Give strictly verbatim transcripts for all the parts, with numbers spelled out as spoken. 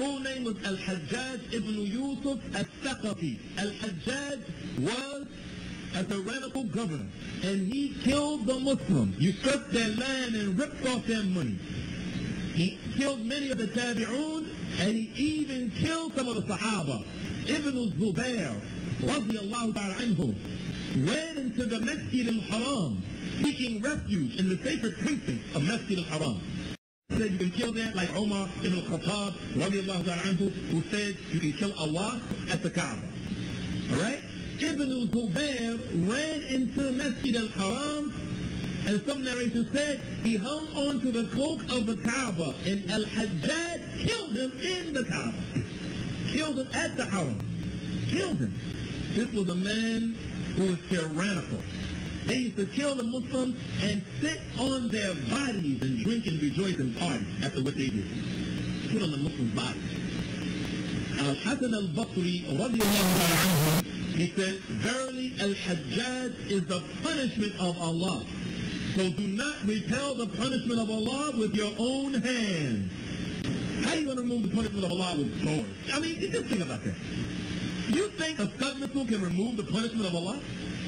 full name was Al-Hajaj ibn Yusuf Ath-Thaqafee. Al-Hajaj was a tyrannical governor, and he killed the Muslims, usurped their land and ripped off their money. He killed many of the Tabi'un, and he even killed some of the Sahaba. Ibn Zubayr, radiyallahu ta'ala anhu, went into the Masjid al-Haram, seeking refuge in the sacred precincts of Masjid al-Haram. He said you can kill there, like Umar ibn Khattab, radiyallahu ta'ala anhu, who said you can kill Allah at the Kaaba. Alright? Ibn Zubayr ran into Masjid al-Haram, and some narrators said he hung on to the cloak of the Kaaba, and Al-Hajjaj killed him in the Kaaba. Killed him at the Haram. Killed him. This was a man who was tyrannical. They used to kill the Muslims and sit on their bodies and drink and rejoice and party after what they did. Sit on the Muslims' bodies. Al-Hasan al-Basri, radiyallahu anhu, he said, verily Al-Hajjaj is the punishment of Allah. So do not repel the punishment of Allah with your own hands. How are you going to remove the punishment of Allah with swords? I mean, just think about that. You think a Scud missile can remove the punishment of Allah?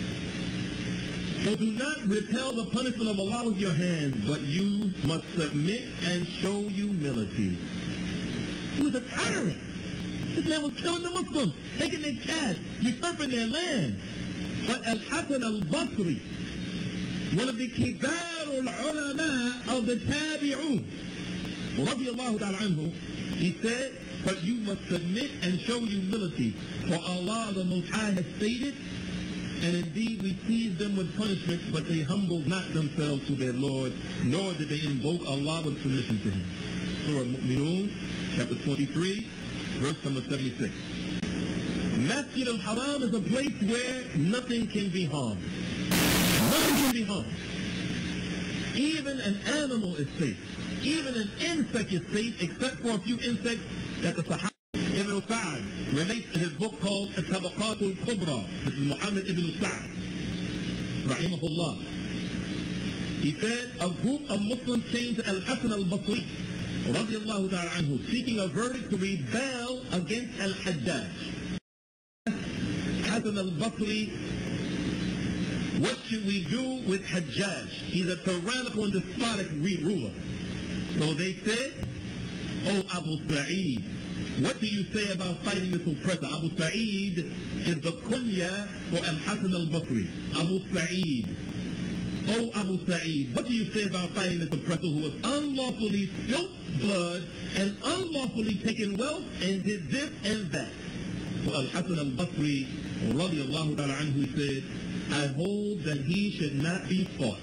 So do not repel the punishment of Allah with your hands, but you must submit and show humility. He was a tyrant. This man was killing the Muslims, taking their cash, usurping their land. But Al-Hasan al-Basri, one of the kibar al-ulama of the Tabi'un, radiyallahu ta'ala anhu, he said, but you must submit and show humility, for Allah the Most High has stated, and indeed we seized them with punishment, but they humbled not themselves to their Lord, nor did they invoke Allah with submission to Him. Surah Al-Mu'minun, chapter twenty-three, verse number seventy-six. Masjid al-Haram is a place where nothing can be harmed. Nothing can be harmed. Even an animal is safe. Even an insect is safe, except for a few insects that the Sahaba Ibn Sa'd relates in his book called Ath-Thaqafee al-Kubra. This is Muhammad ibn Sa'd, rahimahullah. He said, a group of Muslims came to Al-Hasan al-Basri, radiyallahu ta'ala anhu, seeking a verdict to rebel against Al-Hajjaj. Hasan al-Basri, what should we do with Hajjaj? He's a tyrannical and despotic ruler. So they said, oh Abu Sa'id, what do you say about fighting this oppressor? Abu Sa'id is the kunya for Al-Hasan al-Basri. Abu Sa'id. Oh Abu Sa'id, what do you say about fighting this oppressor who was unlawfully spilled blood and unlawfully taken wealth and did this and that? So Al-Hasan al-Basri, radiyallahu ta'ala anhu, said, I hold that he should not be fought.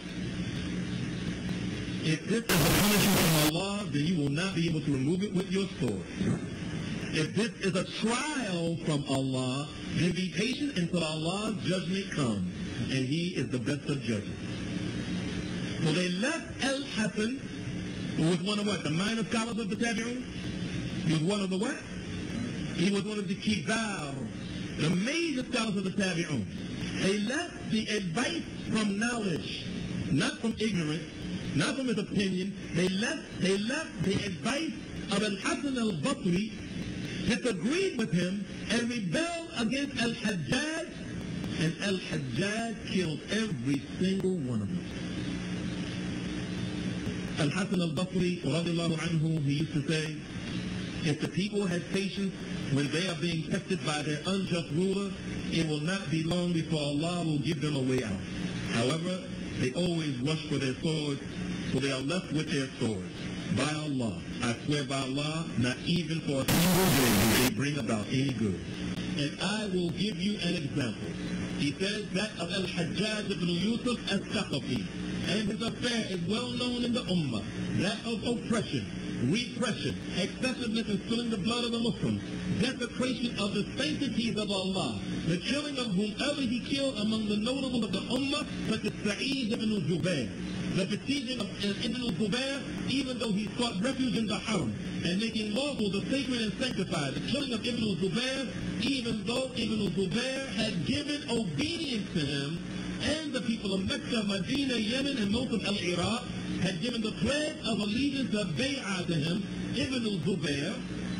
If this is a punishment from Allah, then you will not be able to remove it with your sword. If this is a trial from Allah, then be patient until Allah's judgment comes, and He is the best of judges. So they left Al-Hasan, who was one of what? The minor scholars of the Tabi'un? He was one of the what? He was one of the kibar, the major scholars of the Tabi'un. They left the advice from knowledge, not from ignorance, not from his opinion. They left, they left the advice of Al-Hasan al-Basri, disagreed with him, and rebelled against Al-Hajjaj, and Al-Hajjaj killed every single one of them. Al-Hasan al-Basri, radiallahu anhu, he used to say, if the people had patience when they are being tested by their unjust ruler, it will not be long before Allah will give them a way out. However, they always rush for their swords, so they are left with their swords. By Allah, I swear by Allah, not even for a single day will they bring about any good. And I will give you an example. He says that of Al-Hajjaj ibn Yusuf Ath-Thaqafee, and his affair is well known in the Ummah, that of oppression, repression, excessiveness in spilling the blood of the Muslims, desecration of the sanctities of Allah, the killing of whomever he killed among the notables of the Ummah, such as Sayyid ibn Zubayr, the besieging of Ibn Zubayr, even though he sought refuge in the Haram, and making lawful the sacred and sanctified, the killing of Ibn Zubayr, even though Ibn Zubayr had given obedience to him, and the people of Mecca, Medina, Yemen, and most of Al-Iraq had given the pledge of allegiance of bay'ah to him. Ibn Zubayr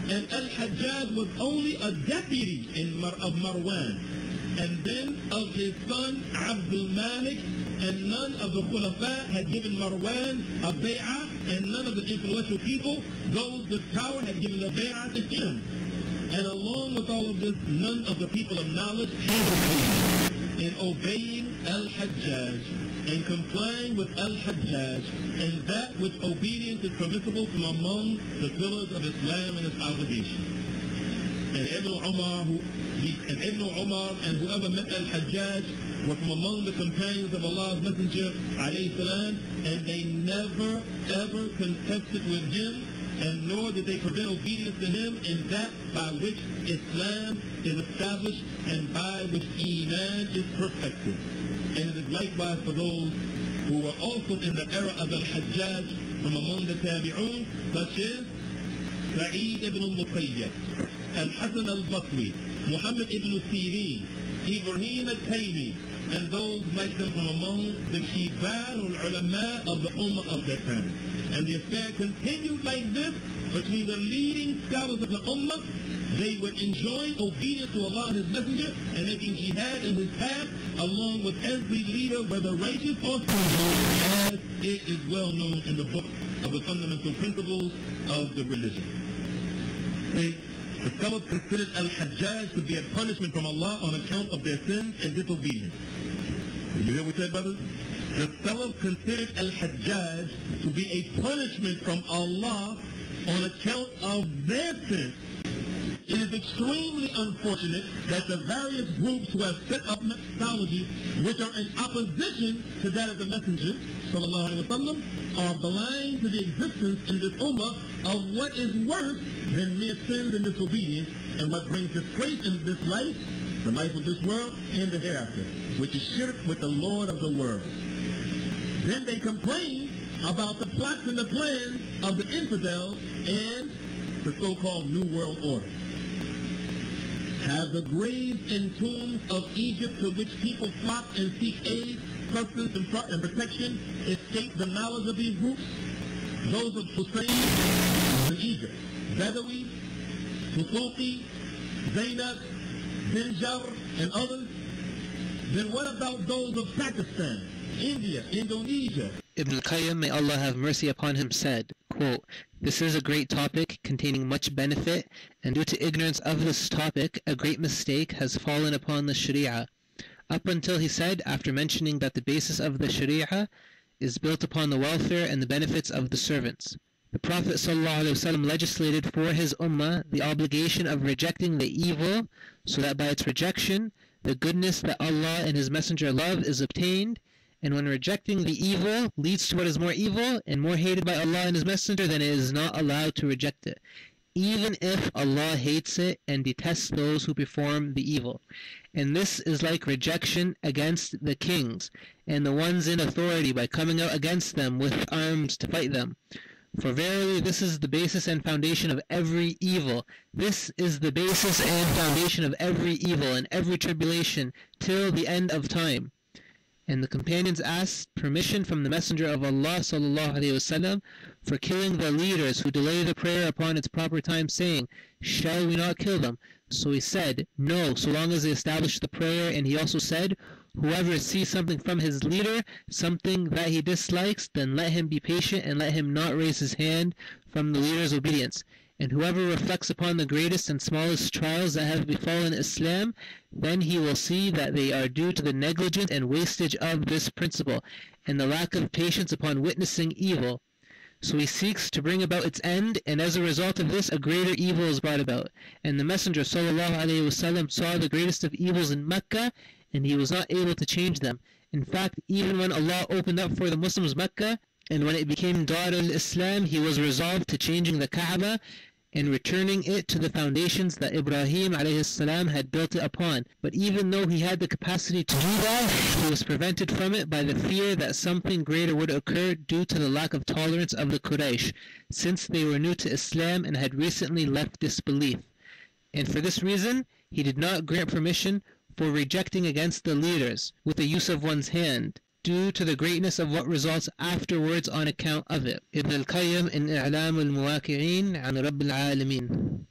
And Al-Hajjaj was only a deputy in Mar of Marwan. And then of his son Abdul Malik, and none of the Khulafa had given Marwan a bay'ah, and none of the influential people, those with power, had given a bay'ah to him. And along with all of this, none of the people of knowledge hesitated in obeying Al-Hajjaj and complying with Al-Hajjaj, and that which obedience is permissible from among the pillars of Islam and its obligations. And Ibn Umar, who, he, and Ibn Umar and whoever met Al-Hajjaj were from among the companions of Allah's Messenger, alayhi salam, and they never ever contested with him, and nor did they prevent obedience to him in that by which Islam is established and by which Iman is perfected. And it is likewise for those who were also in the era of Al-Hajjaj from among the Tabi'un, such as Sa'id ibn al-Musayyab, Al-Hasan al-Basri, Muhammad ibn Sirin, Ibrahim al-Taymi, and those like them from among the Kibar al-Ulama of the Ummah of that time. And the affair continued like this between the leading scholars of the Ummah. They were enjoying obedience to Allah and His Messenger and making jihad in His path, along with every leader, whether righteous or sinful, as it is well known in the book of the fundamental principles of the religion. See, the scholars considered Al-Hajjaj to be a punishment from Allah on account of their sins and disobedience. You hear what we said, brothers? The scholars considered Al-Hajjaj to be a punishment from Allah on account of their sins. It is extremely unfortunate that the various groups who have set up methodologies which are in opposition to that of the Messenger, sallallahu alaihi wasallam, are blind to the existence in this ummah of what is worse than mere sins and disobedience, and what brings disgrace in this life, the life of this world, and the hereafter, which is shirk with the Lord of the world. Then they complain about the plots and the plans of the infidels and the so-called New World Order. Have the graves and tombs of Egypt to which people flock and seek aid, sustenance, and, pro- and protection escaped the knowledge of these groups? Those of Hussein in Egypt, Badawi, Fusuqi, Zainab, Binjar, and others? Then what about those of Pakistan, India, Indonesia? Ibn al-Qayyim, may Allah have mercy upon him, said, quote, "This is a great topic containing much benefit, and due to ignorance of this topic, a great mistake has fallen upon the Sharia." Up until he said, after mentioning that the basis of the Sharia is built upon the welfare and the benefits of the servants. The Prophet ﷺ legislated for his ummah the obligation of rejecting the evil, so that by its rejection, the goodness that Allah and His Messenger love is obtained, and when rejecting the evil leads to what is more evil and more hated by Allah and His Messenger, then it is not allowed to reject it, even if Allah hates it and detests those who perform the evil. And this is like rejection against the kings and the ones in authority by coming out against them with arms to fight them. For verily this is the basis and foundation of every evil. This is the basis and foundation of every evil and every tribulation till the end of time. And the companions asked permission from the Messenger of Allah sallallahu alaihi wasallam for killing the leaders who delay the prayer upon its proper time, saying, "Shall we not kill them?" So he said, "No, so long as they establish the prayer." And he also said, "Whoever sees something from his leader, something that he dislikes, then let him be patient and let him not raise his hand from the leader's obedience. And whoever reflects upon the greatest and smallest trials that have befallen Islam, then he will see that they are due to the negligence and wastage of this principle, and the lack of patience upon witnessing evil. So he seeks to bring about its end, and as a result of this, a greater evil is brought about. And the Messenger sallallahu alaihi wasallam saw the greatest of evils in Mecca, and he was not able to change them. In fact, even when Allah opened up for the Muslims Mecca, and when it became Dar al-Islam, he was resolved to changing the Kaaba and returning it to the foundations that Ibrahim alayhi salam had built it upon. But even though he had the capacity to do that, he was prevented from it by the fear that something greater would occur due to the lack of tolerance of the Quraysh, since they were new to Islam and had recently left disbelief. And for this reason, he did not grant permission for rejecting against the leaders with the use of one's hand, due to the greatness of what results afterwards on account of it. Ibn al-Qayyim in I'lam al-Muwaqi'in an Rabb al-Alamin.